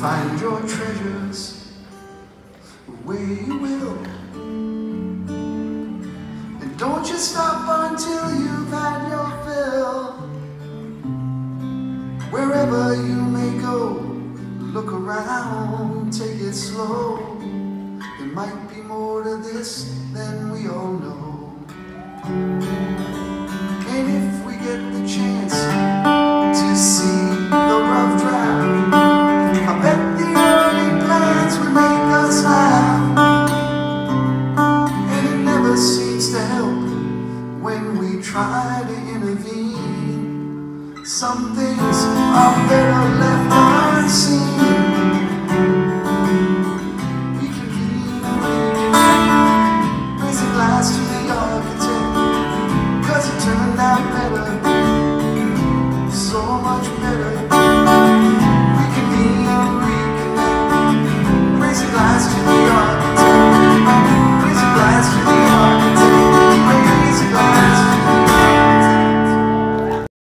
Find your treasures where you will, and don't you stop until you've had your fill. Wherever you may go, look around, take it slow. There might be more to this than we all know.